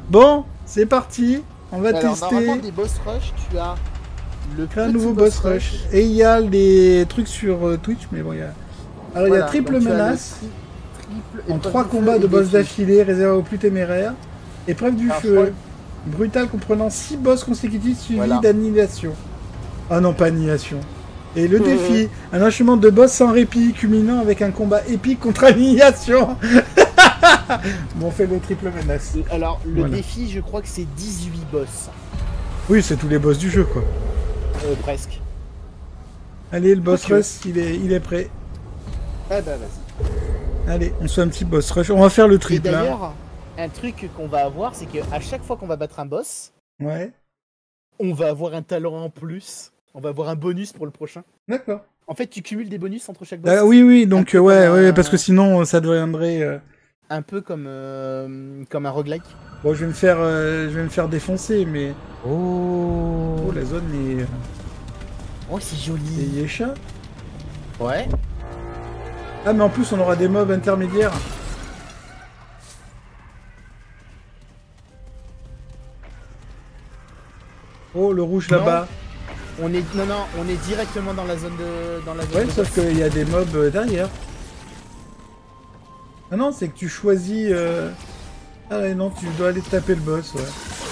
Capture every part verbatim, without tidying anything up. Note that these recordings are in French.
Bon, c'est parti. On va Alors, tester. normalement, des boss rush, tu as le Un petit nouveau boss rush. Et il y a des trucs sur euh, Twitch, mais bon, il y a. Alors, il y a Voilà, triple donc tu as le menace. tri- triple En épreuve trois du feu combats et de boss défi. d'affilée réservés aux plus téméraires. Épreuve du Alors, je feu. crois- Brutal comprenant six boss consécutifs suivis Voilà. d'annihilation. Ah non, pas annihilation. Et le défi, un enchaînement de boss sans répit, culminant avec un combat épique contre annihilation. Bon, on fait le triple menace. Alors, le Voilà. défi, je crois que c'est dix-huit boss. Oui, c'est tous les boss du jeu, quoi. Euh, presque. Allez, le boss Quoique. rush, il est, il est prêt. Ah bah, vas-y. Allez, on se fait un petit boss rush. On va faire le Et triple. hein. d'ailleurs, un truc qu'on va avoir, c'est qu'à chaque fois qu'on va battre un boss, Ouais, on va avoir un talent en plus. On va avoir un bonus pour le prochain. d'accord. En fait, tu cumules des bonus entre chaque boss. Ah, oui, oui, donc peu euh, ouais, comme ouais, un- parce que sinon, euh, ça deviendrait... euh, Un peu comme, euh, comme un roguelike. Bon, je vais me faire, euh, je vais me faire défoncer, mais... Oh, Oh, la zone est... oh c'est est joli. yécha. Ouais. Ah, mais en plus, on aura des mobs intermédiaires. Oh, le rouge Non. là-bas. On est non non, on est directement dans la zone de dans la zone Ouais, de sauf boss. qu'il y a des mobs euh, derrière. Ah non, c'est que tu choisis... euh, Ah ouais, non, tu dois aller taper le boss, ouais.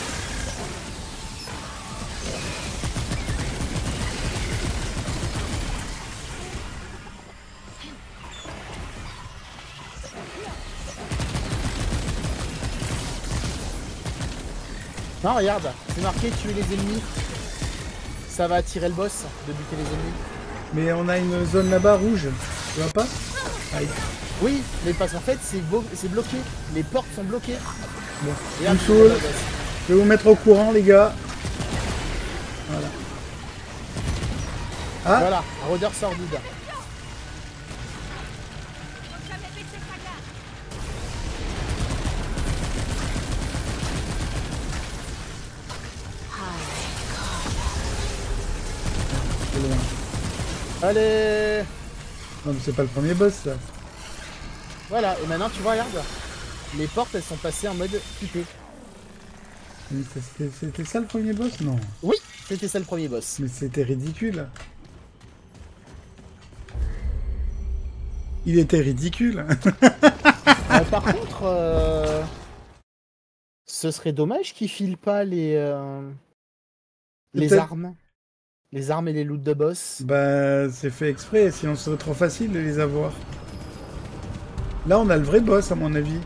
Non, regarde, c'est marqué tuer les ennemis. Ça va attirer le boss de buter les ennemis. Mais on a une zone là-bas rouge. Tu vois pas? Aïe. Oui, mais parce qu'en fait, c'est beau- c'est bloqué. Les portes sont bloquées. Bon, Regarde, il me saoule. il y a le boss. Je vais vous mettre au courant, les gars. Voilà. Ah, Voilà, un rôdeur sordide. c'est loin. Allez. Non, mais c'est pas le premier boss, ça. Voilà, et maintenant tu vois, regarde. Les portes, elles sont passées en mode quitté. Mais c'était c'était ça le premier boss? Non. Oui, c'était ça le premier boss. Mais c'était ridicule. Il était ridicule. Euh, par contre, euh, ce serait dommage qu'ils filent pas les, euh, les Peut-être- armes. Les armes et les loots de boss. Bah, c'est fait exprès, sinon ce serait trop facile de les avoir. Là, on a le vrai boss, à mon avis.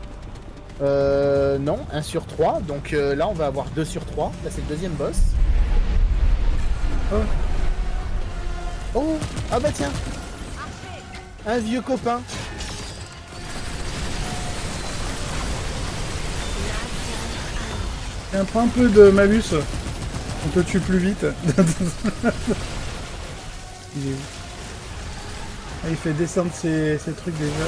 Euh, non, un sur trois. Donc euh, là, on va avoir deux sur trois. Là, c'est le deuxième boss. Oh. Oh, ah bah tiens. Un vieux copain. Tiens, prends un peu de malus. On te tue plus vite. Il est où? Ah, il fait descendre ses, ses trucs déjà.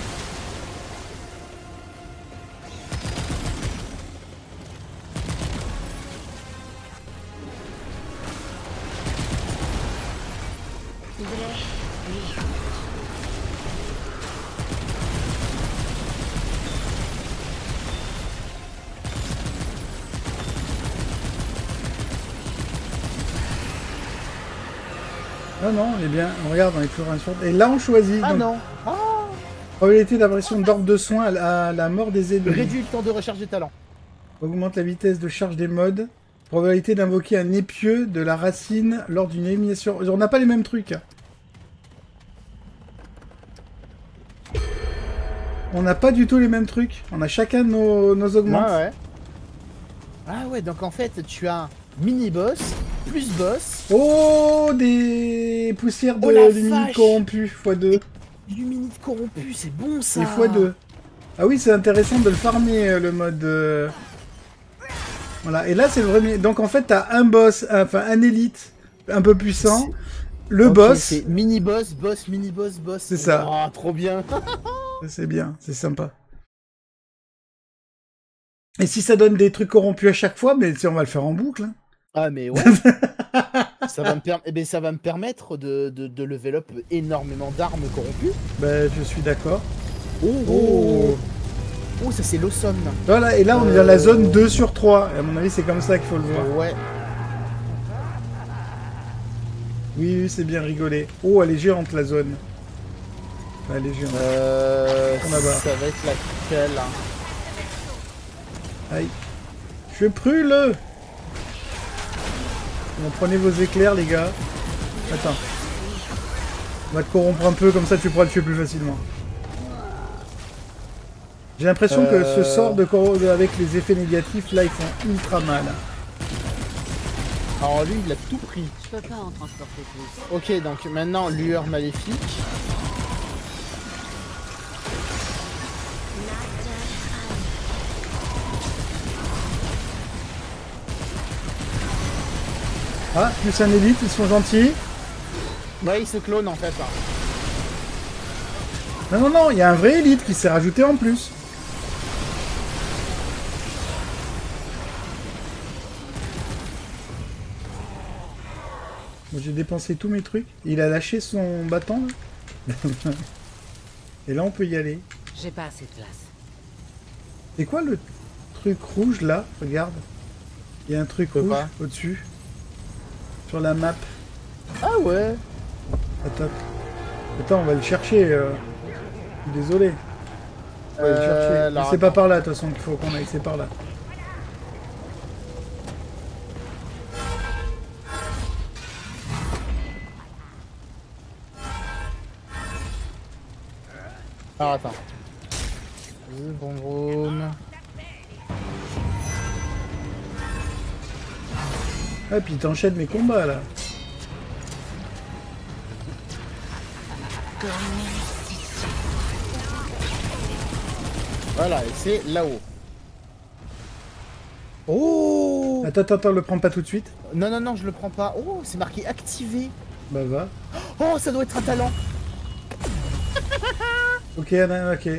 Non, non, on est bien. On regarde, on est toujours un sur... Et là, on choisit. Ah donc, non. Ah, probabilité d'apparition d'orbe de soin à la, à la mort des ennemis. réduit le temps de recharge des talents. Augmente la vitesse de charge des modes. Probabilité d'invoquer un épieu de la racine lors d'une élimination. On n'a pas les mêmes trucs. hein. On n'a pas du tout les mêmes trucs. On a chacun nos, nos augmentes. Ouais, ouais. Ah ouais, donc en fait, tu as mini-boss, plus boss, Oh, des poussières de Oh la lumine vache. corrompues fois deux. Lumini corrompu, c'est bon ça. Et fois deux. Ah oui, c'est intéressant de le farmer, euh, le mode... euh, Voilà, et là, c'est le vrai... Donc, en fait, t'as un boss, un- enfin, un élite un peu puissant. Le Ok, boss, c'est mini-boss, boss, mini-boss, boss. C'est ça. Oh, trop bien. c'est bien, c'est sympa. Et si ça donne des trucs corrompus à chaque fois, mais si on va le faire en boucle. hein. Ah mais ouais. ça, va me per- eh ben, ça va me permettre de, de, de level up énormément d'armes corrompues. Ben, je suis d'accord. Oh, Oh. Oh, ça c'est l'Awesome. Voilà, et là on est dans la zone deux sur trois. Et à mon avis, c'est comme ça qu'il faut le voir. Ouais. Oui, oui, c'est bien rigolé. Oh, elle est géante la zone. Elle est géante. Euh, On a barre. ça va être laquelle hein. Aïe. Je brûle. Bon, prenez vos éclairs, les gars. Attends. On va te corrompre un peu, comme ça tu pourras le tuer plus facilement. J'ai l'impression euh... que ce sort de corro avec les effets négatifs, là, ils font ultra mal. Alors lui, il a tout pris. Je peux pas en transporter plus. Ok, donc maintenant, lueur maléfique. Ah, plus un élite, ils sont gentils. Ouais, il se clone en fait. Hein. Non, non, non, il y a un vrai élite qui s'est rajouté en plus. J'ai dépensé tous mes trucs. Il a lâché son bâton là. Et là on peut y aller. J'ai pas assez de place. C'est quoi le truc rouge là? Regarde. Il y a un truc rouge au-dessus. Sur la map. Ah ouais. Attends. Attends, on va le chercher. Euh... Désolé. On va euh, le chercher. C'est pas par là de toute façon qu'il faut qu'on aille, c'est par là. Alors attends. Vroom vroom. Ah, puis t'enchaînes mes combats là. Voilà, et c'est là-haut. Oh! Attends, attends, attends, le prends pas tout de suite. Non, non, non, je le prends pas. Oh, c'est marqué activé. Bah va. Oh, ça doit être un talent. Ok, ok.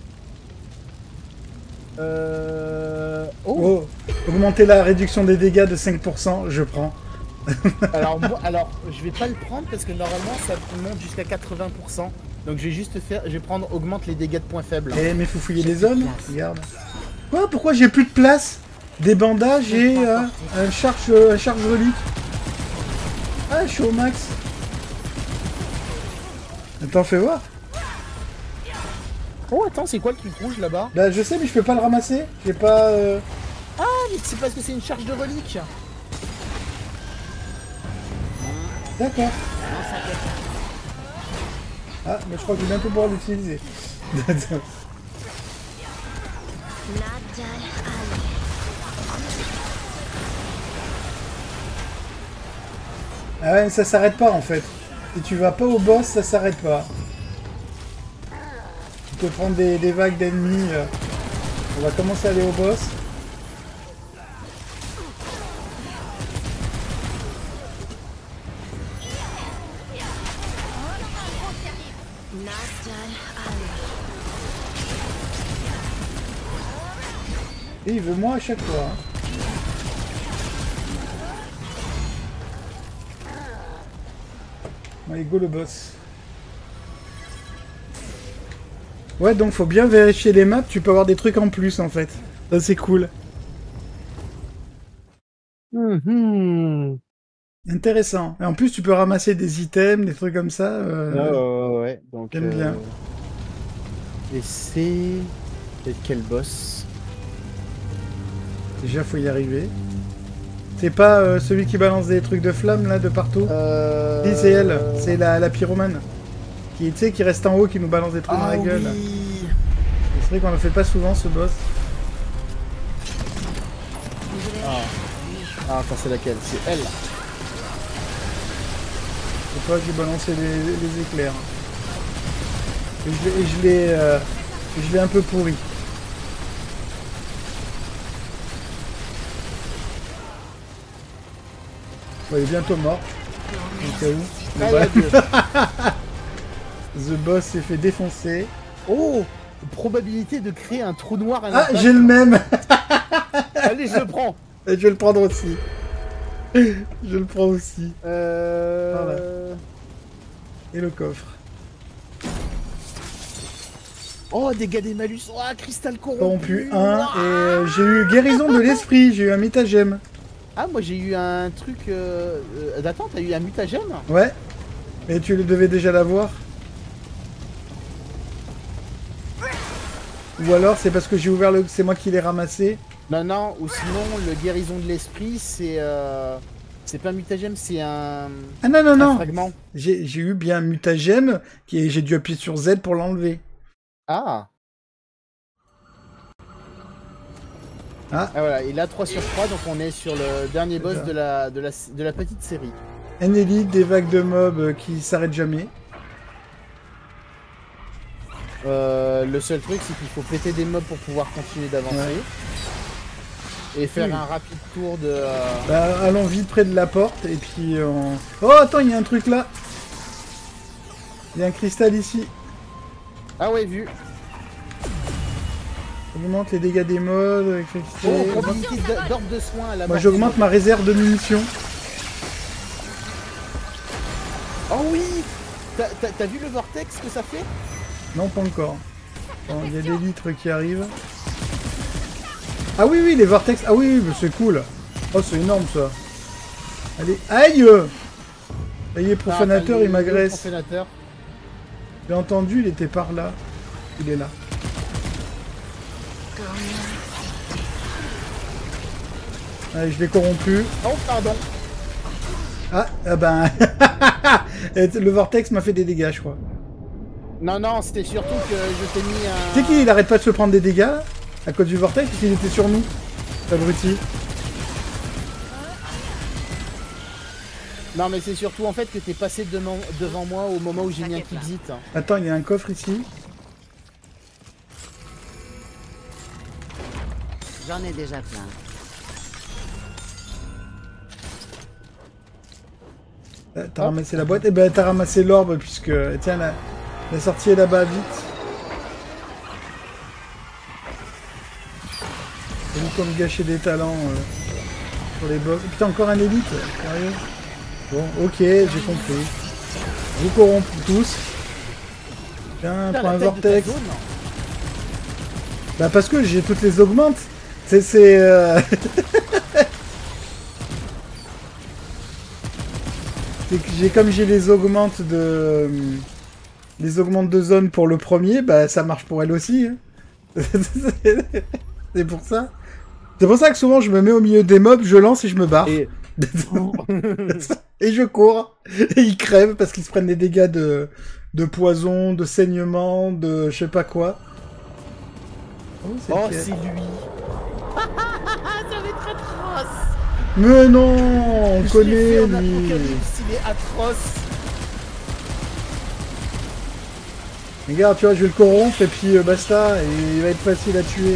Euh... Oh. oh, augmenter la réduction des dégâts de cinq pour cent, je prends. alors, moi, alors, je vais pas le prendre parce que normalement ça monte jusqu'à quatre-vingts pour cent. Donc je vais juste faire, je vais prendre augmente les dégâts de points faibles. Eh mais faut fouiller les zones, regarde. Quoi? Pourquoi j'ai plus de place? Des bandages et euh, un charge, un charge relique. Ah, je suis au max. Attends, fais voir. Oh attends, c'est quoi le truc rouge là-bas? Bah je sais mais je peux pas le ramasser. J'ai pas... Euh... Ah mais c'est parce que c'est une charge de relique. D'accord. Ah mais je crois que je vais bientôt pouvoir l'utiliser. Ah ouais mais ça s'arrête pas en fait. Si tu vas pas au boss ça s'arrête pas. Tu peux prendre des, des vagues d'ennemis. Euh. On va commencer à aller au boss. Et il veut moi à chaque fois. Hein. Allez, go le boss. Ouais, donc faut bien vérifier les maps, tu peux avoir des trucs en plus en fait. Ça c'est cool. Mmh. Intéressant. Et en plus tu peux ramasser des items, des trucs comme ça. Euh... Ah, ouais, ouais, donc... J'aime euh... bien. Et c'est... C'est quel boss? Déjà faut y arriver. C'est pas euh, celui qui balance des trucs de flammes là de partout? Euh... Si c'est elle, c'est la, la pyromane. Qui, tu sais, qui reste en haut, qui nous balance des trucs ah, dans la gueule. Oui. C'est vrai qu'on le fait pas souvent ce boss. Ah, ah attends, c'est laquelle? C'est elle. C'est toi qui balancer les, les éclairs. Et je, l'ai- et je l'ai euh, je l'ai un peu pourri. Bon, il est bientôt mort. Au cas où. Ah, Bon, ouais, Dieu. The boss s'est fait défoncer. Oh, probabilité de créer un trou noir à Ah, l'impact. j'ai le même. Allez, je le prends. Et je vais le prendre aussi. Je le prends aussi. Euh... Et le coffre. Oh, dégâts des malus. Oh, cristal corrompu. Corrompu un. Ouah. Et euh, j'ai eu guérison de l'esprit. J'ai eu un métagème. Ah, moi j'ai eu un truc... Euh... euh, Attends, t'as eu un mutagène? Ouais. Mais tu le devais déjà l'avoir. Ou alors c'est parce que j'ai ouvert le... C'est moi qui l'ai ramassé. Non, non, ou sinon, le guérison de l'esprit, c'est... Euh... C'est pas un mutagème, c'est un... Ah non, non, un non. fragment. J'ai j'ai eu bien un mutagème. Qui... J'ai dû appuyer sur Z pour l'enlever. Ah. Ah. Ah voilà, et là trois sur trois, donc on est sur le dernier boss ça. de la, de, la, de la petite série. Un élite, des vagues de mobs qui s'arrêtent jamais. Euh, le seul truc, c'est qu'il faut péter des mobs pour pouvoir continuer d'avancer. Ouais. Et faire Oui. un rapide tour de... Euh... Bah, allons vite près de la porte et puis on... Oh, attends, il y a un truc là. Il y a un cristal ici. Ah ouais, vu. Augmente les dégâts des mobs, électricité. Oh, probabilité d- d'ordre de soin à la Moi mort j'augmente des ma mobs. réserve de munitions. Oh oui. T'as- T'as t'as vu le vortex que ça fait? Non, pas encore. Bon, il y a des litres qui arrivent. Ah oui, oui, les vortex. Ah oui, oui, c'est cool. Oh, c'est énorme ça. Allez, aïe. Ça y est, profanateur, Ah, il m'agresse. Profanateur. J'ai entendu, il était par là. Il est là. Allez, je l'ai corrompu. Oh, pardon. Ah, ah ben... le vortex m'a fait des dégâts, je crois. Non, non, c'était surtout que je t'ai mis un... Tu sais qu'il arrête pas de se prendre des dégâts, là, à cause du vortex, parce qu'il était sur nous. Abruti. Non, mais c'est surtout en fait que t'es passé devant, devant moi au moment où j'ai mis un T'inquiète exit. Attends, il y a un coffre ici. J'en ai déjà plein. Ah, t'as ramassé la boîte. Eh ben, t'as ramassé l'orbe, puisque... Tiens, la, la sortie est là-bas, vite. C'est nous comme gâcher des talents euh, pour les boss. Putain, encore un élite. Sérieux? Bon, ok, j'ai compris. Vous corrompt tous. Tiens, Putain, prends la un taille de ta vortex. zone. Bah parce que j'ai toutes les augmentes. C'est... c'est euh... c'est que j'ai comme j'ai les augmentes de... Les augmentes de zone pour le premier, bah ça marche pour elle aussi. Hein. C'est pour ça. C'est pour ça que souvent je me mets au milieu des mobs, je lance et je me barre. Et... Et je cours. Et ils crèvent parce qu'ils se prennent des dégâts de, de poison, de saignement, de je sais pas quoi. Oh, c'est Oh, lequel? c'est lui. Ça va être atroce. Mais non, on Je l'ai connaît fait en lui. apocalypse, il est atroce. Regarde, tu vois, je vais le corrompre et puis euh, basta. Et il va être facile à tuer.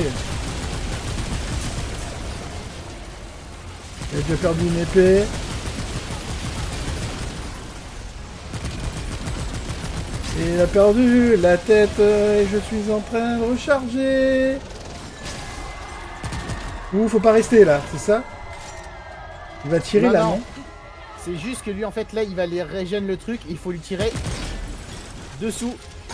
J'ai déjà perdu une épée. Et il a perdu la tête euh, et je suis en train de recharger. Ouh, faut pas rester là, c'est ça? Il va tirer Non, là, non. non? C'est juste que lui, en fait, là, il va aller régénérer le truc. Il faut lui tirer dessous.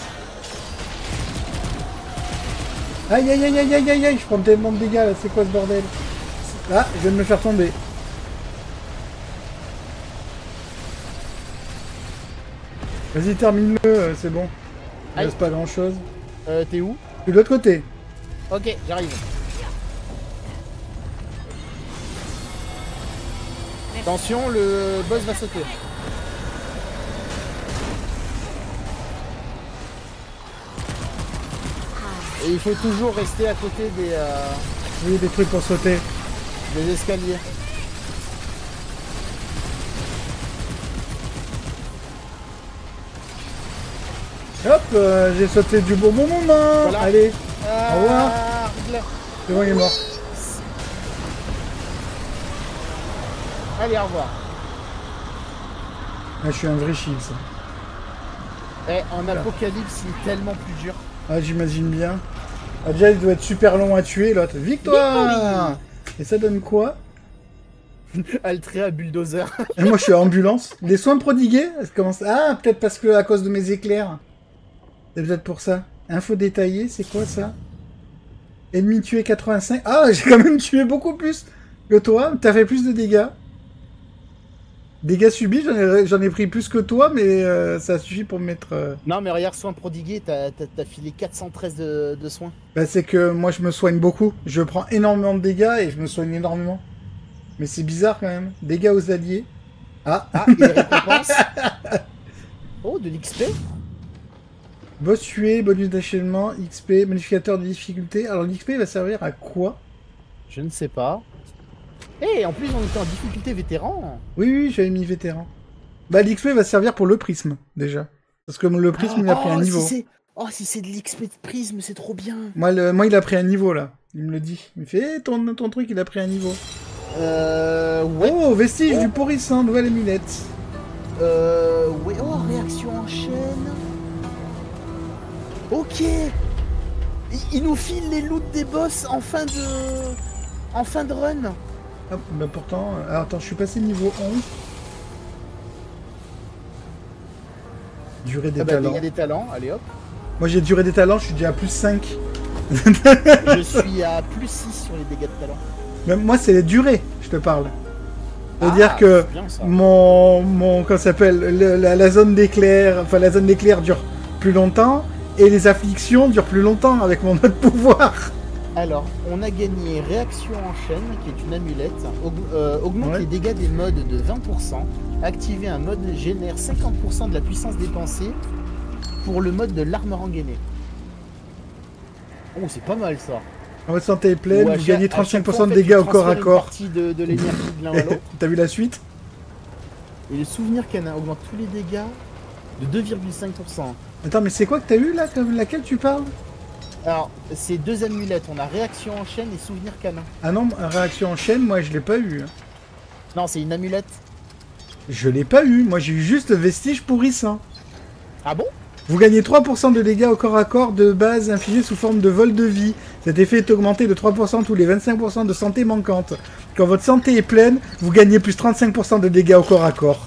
Aïe aïe aïe aïe aïe aïe aïe, je prends tellement de dégâts là, c'est quoi ce bordel? Ah, je viens de me faire tomber. Vas-y, termine-le, euh, c'est bon. Il Aïe. reste pas grand chose. Euh, t'es où? De l'autre côté. Ok, j'arrive. Attention, le boss va sauter. Et il faut toujours rester à côté des, euh, Oui, des trucs pour sauter. des escaliers. Hop, euh, j'ai sauté du bon bon moment. Voilà. Allez, Ah, Au revoir. là. c'est bon, il est mort. Allez, au revoir. Ah, je suis un vrai shield, ça. Eh, en apocalypse, il est tellement plus dur. Ah, j'imagine bien. Ah, déjà, il doit être super long à tuer, l'autre. Victoire! Et ça donne quoi? Altré à bulldozer. Et moi, je suis à ambulance. Les soins prodigués? Ça commence... Ah, peut-être parce que à cause de mes éclairs. C'est peut-être pour ça. Info détaillée, c'est quoi ça? Ennemi tué quatre-vingt-cinq. Ah, j'ai quand même tué beaucoup plus que toi. T'as fait plus de dégâts. Dégâts subis, j'en ai, j'en ai pris plus que toi, mais euh, ça suffit pour me mettre... Euh... Non, mais regarde, soin prodigué, t'as t'as filé quatre cent treize de, de soins. Bah, c'est que moi, je me soigne beaucoup. Je prends énormément de dégâts et je me soigne énormément. Mais c'est bizarre quand même. Dégâts aux alliés. Ah, ah et les récompenses. Oh, de l'X P. Boss tué, bonus d'enchaînement, X P, modificateur de difficulté. Alors l'X P va servir à quoi? Je ne sais pas. Et hey, en plus, on était en difficulté vétéran. Oui, oui, j'avais mis vétéran. Bah, l'X P va servir pour le prisme, déjà. Parce que le prisme, oh, il a pris oh, un niveau. Si oh, si c'est de l'X P de prisme, c'est trop bien. Moi, le... Moi, il a pris un niveau, là. Il me le dit. Il me fait, hey, ton, ton truc, il a pris un niveau. Euh... Ouais. Oh, vestige oh. du pourrissant, nouvelle éminette. Euh... Ouais, oh, réaction en chaîne. Ok. Il, il nous file les loots des boss en fin de... En fin de run. Ah, bah pourtant... Alors, attends, je suis passé niveau onze. Durée des ah bah, talents. Il y a des talents, allez hop. Moi j'ai durée des talents, je suis déjà à plus cinq. Je suis à plus six sur les dégâts de talent. Même moi c'est les durées, je te parle. C'est-à-dire ah, que bien, mon... mon... Comment ça s'appelle la, la zone d'éclair... Enfin la zone d'éclair dure plus longtemps. Et les afflictions durent plus longtemps avec mon autre pouvoir. Alors, on a gagné réaction en chaîne, qui est une amulette, aug euh, augmente ouais. les dégâts des modes de vingt pour cent, activer un mode génère cinquante pour cent de la puissance dépensée pour le mode de l'arme engainé. Oh, c'est pas mal ça. Votre santé est pleine, vous chaque, gagnez trente-cinq pour cent fois, de en fait, dégâts au corps à corps. de, de l'énergie de l'un à l'autre. T'as vu la suite? Et le souvenir canin augmente tous les dégâts de deux virgule cinq pour cent. Attends, mais c'est quoi que t'as eu là, comme laquelle tu parles? Alors, c'est deux amulettes, on a réaction en chaîne et souvenir canin. Ah non, réaction en chaîne, moi je l'ai pas eu. Non, c'est une amulette. Je l'ai pas eu, moi j'ai eu juste vestige pourrissant. Ah bon? Vous gagnez trois pour cent de dégâts au corps à corps de base infligés sous forme de vol de vie. Cet effet est augmenté de trois pour cent tous les vingt-cinq pour cent de santé manquante. Quand votre santé est pleine, vous gagnez plus trente-cinq pour cent de dégâts au corps à corps.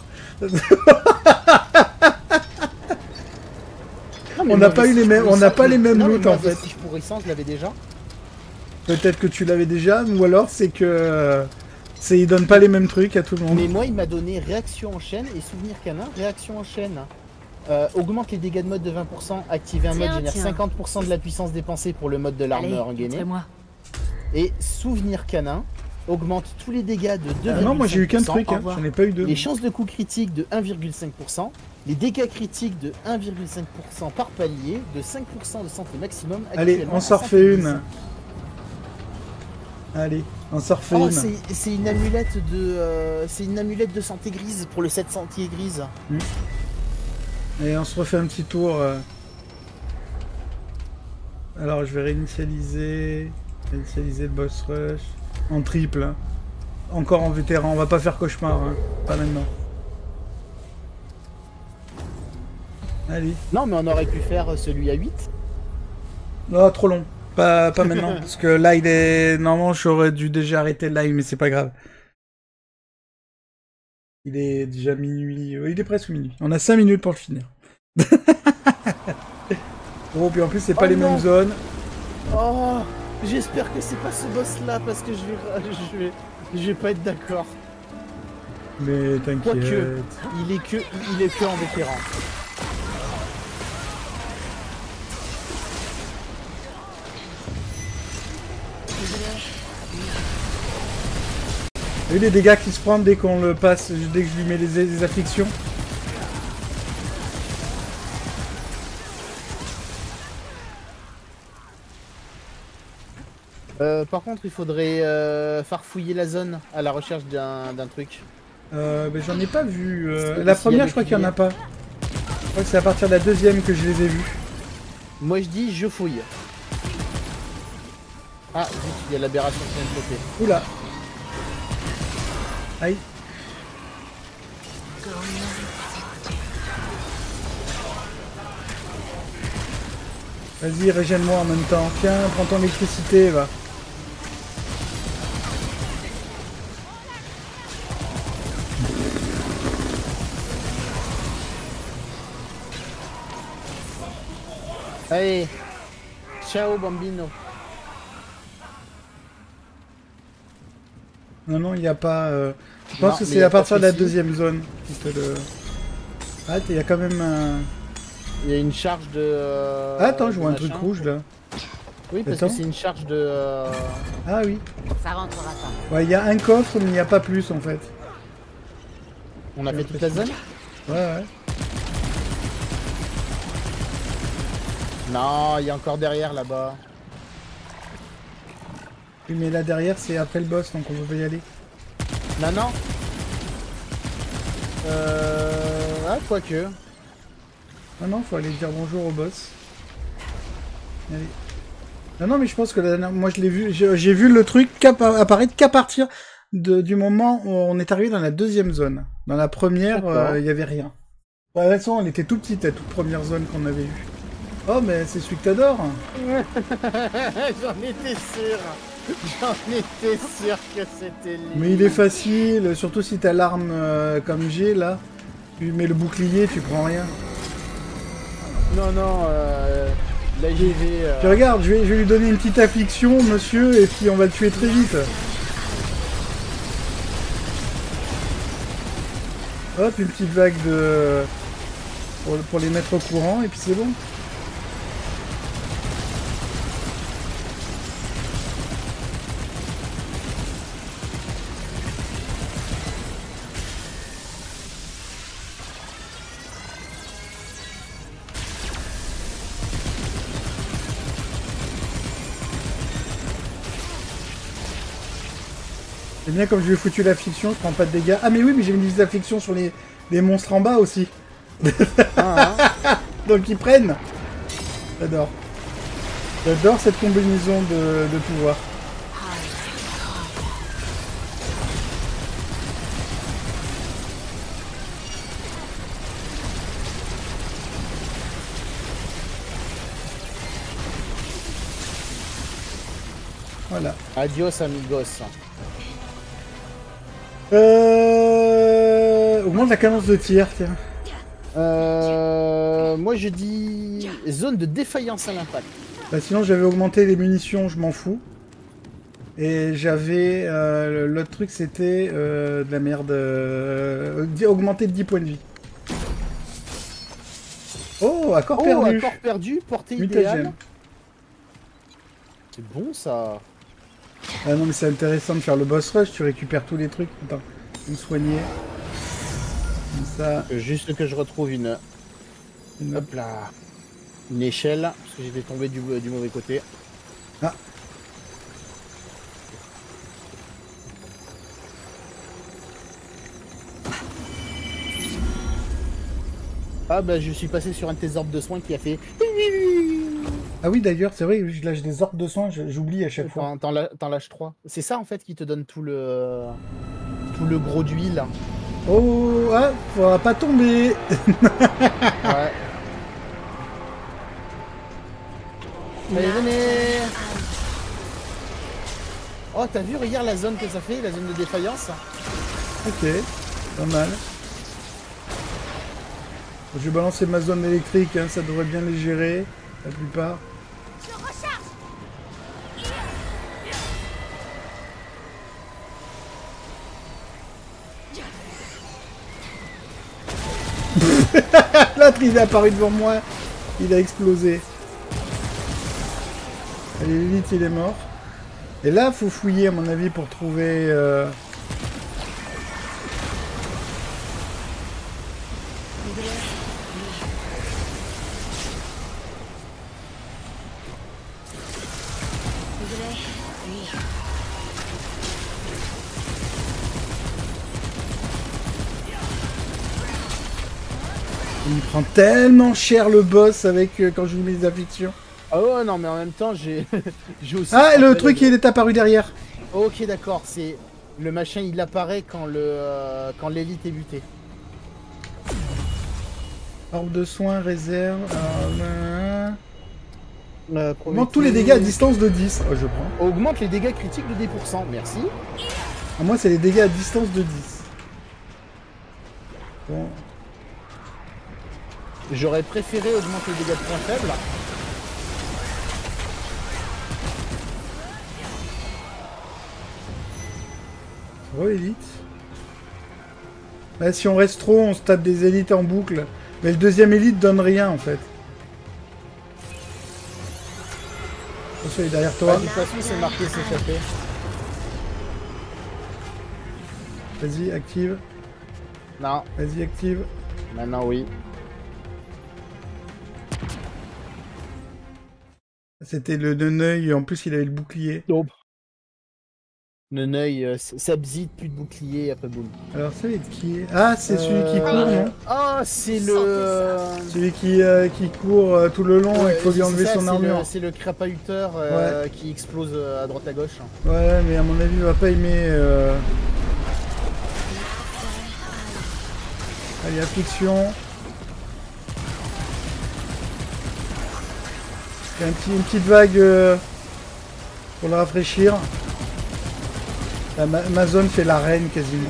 Non, on n'a pas eu les mêmes, on n'a pas les mêmes loots en fait. Si je pourrais sans, je l'avais déjà. Peut-être que tu l'avais déjà, ou alors c'est que c'est il donne pas les mêmes trucs à tout le monde. Mais moi, il m'a donné réaction en chaîne et souvenir canin. Réaction en chaîne euh, augmente les dégâts de mode de vingt pour cent. Activer un tiens, mode génère tiens. cinquante pour cent de la puissance dépensée pour le mode de l'armeur engainé. Et souvenir canin augmente tous les dégâts de deux virgule cinq pour cent. Ah non, moi j'ai eu qu'un truc, hein. J'en ai pas eu deux. Les chances de coup critique de un virgule cinq pour cent. Les dégâts critiques de un virgule cinq pour cent par palier, de cinq pour cent de santé maximum. Allez, on s'en refait une. Allez, on s'en refait oh, une. C'est une amulette de, euh, c'est une amulette de santé grise pour le set santé grise. Mmh. Et on se refait un petit tour. Euh... Alors, je vais réinitialiser, réinitialiser le boss rush en triple. Hein. Encore en vétéran, on va pas faire cauchemar, hein. Pas maintenant. Allez. Non, mais on aurait pu faire celui à huit. Non, trop long. Pas, pas maintenant. Parce que là, il est... Normalement, j'aurais dû déjà arrêter le live, mais c'est pas grave. Il est déjà minuit. Il est presque minuit. On a cinq minutes pour le finir. Oh, puis en plus, c'est pas oh les non. mêmes zones. Oh, j'espère que c'est pas ce boss-là, parce que je vais... Je vais, je vais pas être d'accord. Mais t'inquiète. Quoique, il est que, il est que en vétéran. Et les dégâts qui se prennent dès qu'on le passe, dès que je lui mets les, les afflictions. Euh, par contre, il faudrait euh, farfouiller la zone à la recherche d'un truc. Euh, ben, j'en ai pas vu. Euh, que la s'il y première, a je crois des qu'il y en a pas. Je crois que c'est à partir de la deuxième que je les ai vus. Moi, je dis, je fouille. Ah, zut, il y a l'aberration qui vient de bloquer. Oula. Aïe. Vas-y, régène-moi en même temps. Tiens, prends ton électricité, va. Allez, Ciao Bambino. Non, non, il n'y a pas... euh, Je Non, pense que mais c'est y a à pas partir de la précis. deuxième zone qui te le... Ah, il y a quand même un... Il y a une charge de. euh, Ah, attends, je de vois un machin. truc rouge là. Oui, parce Attends. que c'est une charge de. euh, Ah oui. Ça rentrera pas. Ouais, il y a un coffre, mais il n'y a pas plus en fait. On a J'ai fait toute la zone. Ouais, ouais. Non, il y a encore derrière là-bas. Oui, mais là derrière, c'est après le boss, donc on peut pas y aller. Non, non. Euh. Ah, quoique. Ah non, faut aller dire bonjour au boss. Allez. Non, non, mais je pense que la dernière... moi je l'ai vu, j'ai j'ai vu le truc qu'appa- apparaître qu'à partir de, du moment où on est arrivé dans la deuxième zone. Dans la première, D'accord. euh, il y avait rien. Ouais, de toute façon, elle était tout petite, la toute première zone qu'on avait vue. Oh, mais c'est celui que t'adores. J'en étais sûr. J'en étais sûr que c'était lui. Mais il est facile, surtout si t'as l'arme euh, comme j'ai là. Tu mets le bouclier, tu prends rien. Non, non, euh, là j'y vais. euh, Puis regarde, je vais, je vais lui donner une petite affliction, monsieur, et puis on va le tuer très vite. Hop, une petite vague de... Pour, pour les mettre au courant, et puis c'est bon. C'est bien comme je lui ai foutu l'affliction, je prends pas de dégâts. Ah mais oui, mais j'ai mis des afflictions sur les, les monstres en bas aussi. ah, hein. Donc ils prennent. J'adore. J'adore cette combinaison de, de pouvoirs. Voilà. Adios amigos. Euh... Augmente la cadence de tir, tiens. Euh, moi je dis zone de défaillance à l'impact. Bah, sinon j'avais augmenté les munitions, je m'en fous. Et j'avais... Euh, l'autre truc c'était euh, de la merde. Euh, augmenter de dix points de vie. Oh, accord Oh, perdu. accord perdu, portée Mutagène. idéale. C'est bon ça. Ah non mais c'est intéressant de faire le boss rush, tu récupères tous les trucs. Attends, me soigner. Comme ça. Juste que je retrouve une, Une... hop là, une échelle parce que j'étais tombé du, du mauvais côté. Ah. Ah bah je suis passé sur un de tes orbes de soins qui a fait. Ah oui d'ailleurs, c'est vrai, je lâche des ordres de soins, je- j'oublie à chaque fois. T'en- T'en la- t'en lâches trois. C'est ça en fait qui te donne tout le tout le gros d'huile. Oh, ah, faudra pas tomber. Ouais. Allez, venez. Oh, t'as vu, regarde la zone que ça fait, la zone de défaillance. Ok, pas mal. Je vais balancer ma zone électrique, hein, ça devrait bien les gérer, la plupart. L'autre il est apparu devant moi, il a explosé. Allez, vite, il est mort. Et là, faut fouiller à mon avis pour trouver... Euh... Il me prend tellement cher le boss avec euh, quand je vous mets des afflictions. Ah ouais, non, mais en même temps, j'ai j'ai aussi... Ah, et le frappé truc la- il est apparu derrière. Ok, d'accord, c'est... Le machin, il apparaît quand le euh, quand l'élite est butée. Orbe de soins, réserve... Euh... Euh, Augmente tous les dégâts à distance de dix. Oh, je prends. Augmente les dégâts critiques de dix pour cent, merci. Ah, moi, c'est les dégâts à distance de dix. Bon. J'aurais préféré augmenter les dégâts de points faibles. Re-élite. Ouais, si on reste trop, on se tape des élites en boucle. Mais le deuxième élite donne rien en fait. Attention, il est derrière toi. Ouais, de toute façon, c'est marqué s'échapper. Vas-y, active. Non, Vas-y, active. maintenant oui. C'était le Neneuil, en plus il avait le bouclier. Nope. Neneuil, euh, ça bzite, plus de bouclier, après boum. Alors ça va être qui est... Ah, c'est celui qui court, Euh, non? Ah, c'est le... Celui qui, euh, qui court euh, tout le long et Ouais, qu'il faut lui c'est enlever ça, son c'est armure. le- C'est le crapahuteur euh, qui explose euh, à droite à gauche. Ouais, mais à mon avis, il va pas aimer... Euh... Allez, affliction. Il y a un petit, une petite vague euh, pour le rafraîchir. La ma, ma zone fait la reine quasiment.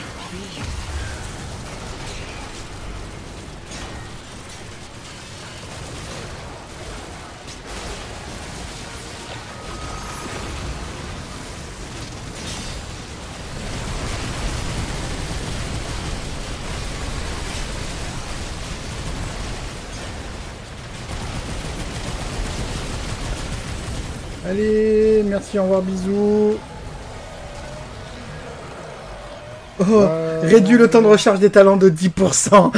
Allez, merci, au revoir, bisous. Oh, Euh, réduit le temps de recharge des talents de dix pour cent.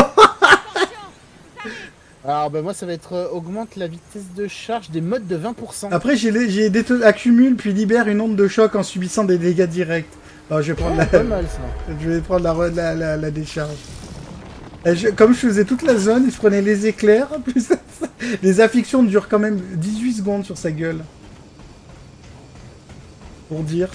Alors bah moi ça va être euh, augmente la vitesse de charge des modes de vingt pour cent. Après, j'ai les- j'ai déto- accumule puis libère une onde de choc en subissant des dégâts directs. Alors, je vais prendre Oh, la, pas mal ça. je vais prendre la, re- la, la, la décharge. Et je- comme je faisais toute la zone, je prenais les éclairs. Plus les afflictions durent quand même dix-huit secondes sur sa gueule. Pour dire.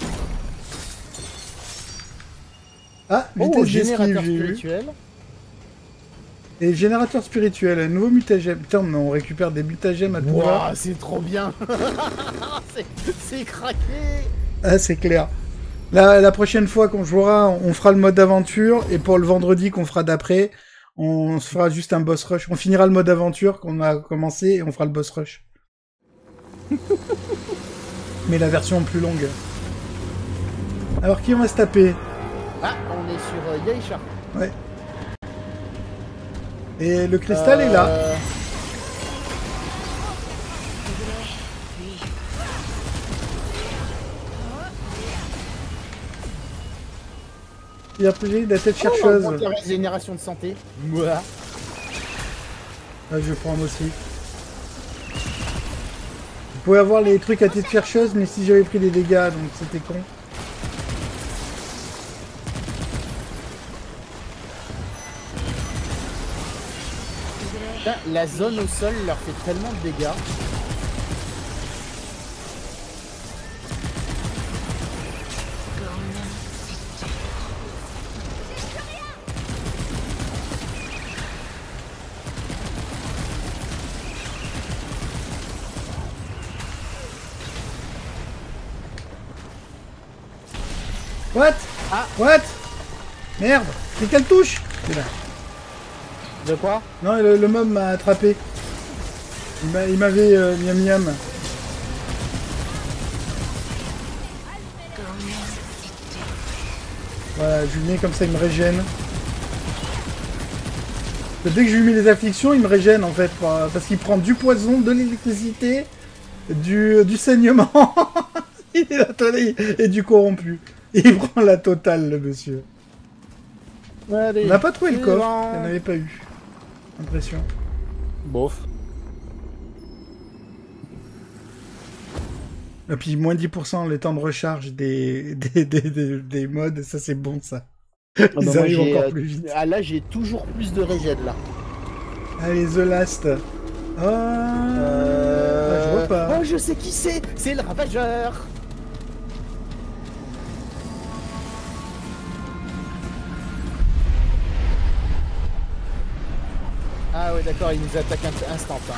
Ah, Oh, vitesse générateur d'esquive, j'ai vu. spirituel. Et générateur spirituel, un nouveau mutagème. Putain, mais on récupère des mutagèmes à tout va. Wouah, c'est trop bien. C'est- C'est craqué. Ah, c'est clair. La, la prochaine fois qu'on jouera, on fera le mode aventure. Et pour le vendredi qu'on fera d'après, on se fera juste un boss rush. On finira le mode aventure qu'on a commencé et on fera le boss rush. Mais la version plus longue. Alors, qui on va se taper? Ah, on est sur euh, Yaisha. Ouais. Et le cristal est là. Euh, Et après, j'ai la tête oh, on chercheuse. augmente la régénération de santé. Mouah. Ah, je vais prendre aussi. Vous pouvez avoir les trucs à tête chercheuse, mais si j'avais pris des dégâts, donc c'était con. Putain, la zone au sol leur fait tellement de dégâts. What? Ah. What? Merde! C'est quelle touche? C'est là. De quoi? Non, le, le mob m'a attrapé. Il m'a- il m'avait euh, miam miam. Voilà, je lui mets comme ça, il me régène. Dès que je lui mets les afflictions, il me régène en fait. pour- Parce qu'il prend du poison, de l'électricité, du, du saignement il est la totale- et du corrompu. Il prend la totale, le monsieur. Allez, On n'a pas trouvé le coffre, suivant. il n'y en avait pas eu. Impression. Bof. Et puis moins dix pour cent le temps de recharge des, des, des, des, des mods, ça c'est bon ça. Ils Ah bah moi, arrivent j'ai, encore euh, plus vite. Ah là j'ai toujours plus de régène là. Allez, The Last. Ah, Euh... je vois pas. Oh je sais qui c'est. C'est le ravageur. Ah ouais d'accord, il nous attaque un instant. Hein.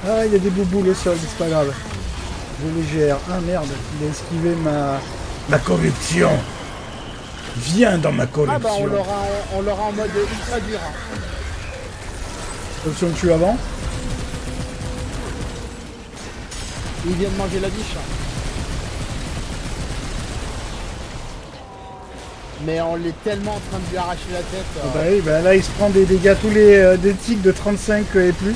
Ah, il y a des bouboules au sol, c'est pas grave. Je les gère. Ah merde, il a esquivé ma... ma corruption. Viens dans ma corruption. Ah bah on l'aura on l'aura en mode ultra dur. Hein. Option que tu avant. Il vient de manger la biche. Hein. Mais on l'est tellement en train de lui arracher la tête. Euh... Bah oui, bah là il se prend des dégâts tous les euh, des tics de trente-cinq et plus.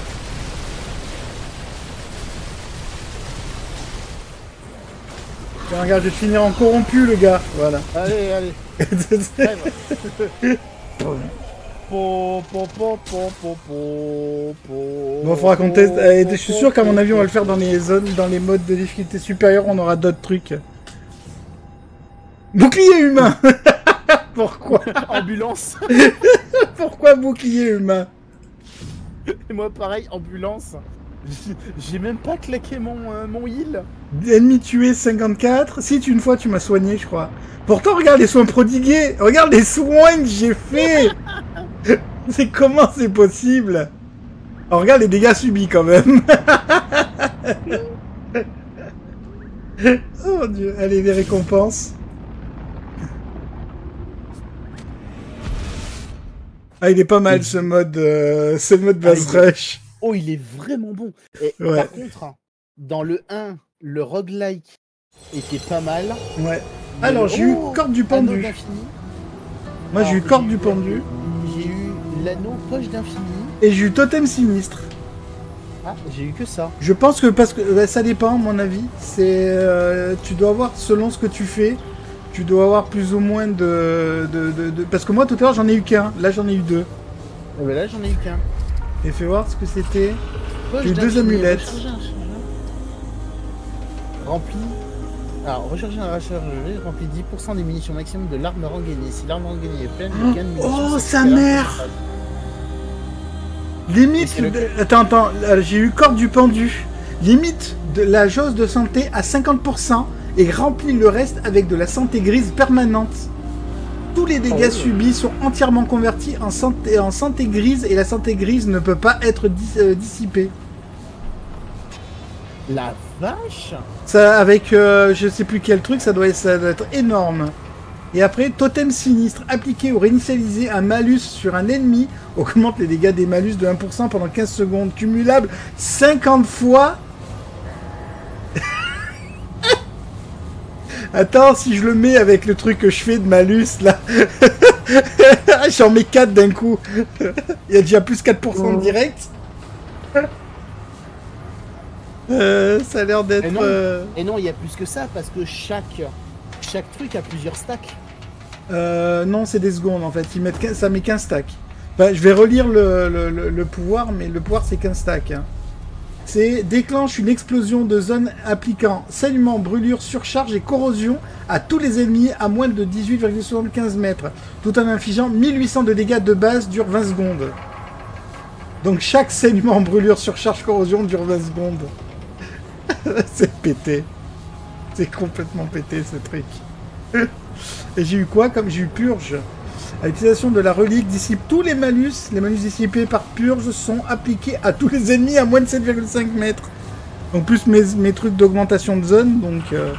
Tiens, regarde, je vais te finir en corrompu, le gars. Voilà. Allez, allez. Po, po, po, po, po, po, po, Bon, faudra qu'on teste. Eh, je suis sûr qu'à mon avis, on va le faire dans les zones, dans les modes de difficulté supérieure, on aura d'autres trucs. Bouclier humain. Pourquoi? Ambulance. Pourquoi bouclier humain? Et moi, pareil, ambulance. J'ai même pas claqué mon, euh, mon heal. Ennemi tué cinquante-quatre. Si, tu, une fois, tu m'as soigné, je crois. Pourtant, regarde les soins prodigués. Regarde les soins que j'ai fait. C'est comment c'est possible? Alors, regarde les dégâts subis quand même. Oh mon dieu. Allez, les récompenses. Ah, il est pas mal ce mode, euh, ce mode Bass Ah, Rush. Oh, il est vraiment bon. Et Ouais. par contre, hein, dans le un, le roguelike était pas mal. Ouais. Mais Alors, le- j'ai eu Oh, Corde du Anneau pendu. d'infini. Moi, j'ai eu Alors, Corde j'ai du eu- pendu. J'ai eu l'anneau poche d'infini. Et j'ai eu Totem sinistre. Ah, j'ai eu que ça. Je pense que parce que bah, ça dépend, à mon avis. C'est euh, tu dois avoir selon ce que tu fais, tu dois avoir plus ou moins de, de, de, de- parce que moi tout à l'heure j'en ai eu qu'un, là j'en ai eu deux. Et ben là, j'en ai eu qu'un. Et fais voir ce que c'était. Poche J'ai eu deux d'infini, amulettes. recharger un chargeur. Rempli. Alors, recharger un rechargeur remplit dix pour cent des munitions maximum de l'arme gainée. Si l'arme gainée est pleine, le gain de munitions. Oh, s'active sa à l'arme mère principale. Limite, c'est lequel de- attends, attends, là, j'ai eu Corde du pendu. Limite de la jauge de santé à cinquante pour cent et remplit le reste avec de la santé grise permanente. Tous les dégâts Oh, ouais. subis sont entièrement convertis en santé, en santé grise et la santé grise ne peut pas être dis- euh, dissipée. La vache. Ça, avec euh, je sais plus quel truc, ça doit, être, ça doit être énorme. Et après, totem sinistre, appliqué ou réinitialiser un malus sur un ennemi, augmente les dégâts des malus de un pour cent pendant quinze secondes, cumulable cinquante fois. Attends, si je le mets avec le truc que je fais de malus, là, j'en mets quatre d'un coup. Il y a déjà plus quatre pour cent Oh. direct. Euh, ça a l'air d'être... Et non. euh, Et non, il y a plus que ça parce que chaque chaque truc a plusieurs stacks. Euh, non, c'est des secondes en fait. Ils mettent quinze ça met quinze stacks. Enfin, je vais relire le, le, le, le pouvoir, mais le pouvoir c'est quinze stacks. Hein. C'est déclenche une explosion de zone appliquant saignement, brûlure, surcharge et corrosion à tous les ennemis à moins de dix-huit virgule soixante-quinze mètres, tout en infligeant mille huit cents de dégâts de base, dure vingt secondes. Donc chaque saignement, brûlure, surcharge, corrosion dure vingt secondes. C'est pété. C'est complètement pété ce truc. Et j'ai eu quoi comme j'ai eu purge. À l'utilisation de la relique dissipe tous les malus. Les malus dissipés par purge sont appliqués à tous les ennemis à moins de sept virgule cinq mètres. Donc plus mes, mes trucs d'augmentation de zone, donc... Euh...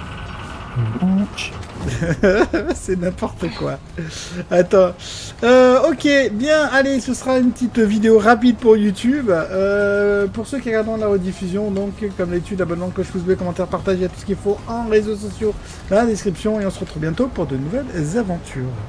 C'est n'importe quoi. Attends. Euh, ok, bien, allez, ce sera une petite vidéo rapide pour YouTube. Euh, pour ceux qui regardent la rediffusion, donc, comme d'habitude, abonnement, cloche, pouce bleu, commentaire, partage, il y a tout ce qu'il faut en réseaux sociaux dans la description. Et on se retrouve bientôt pour de nouvelles aventures.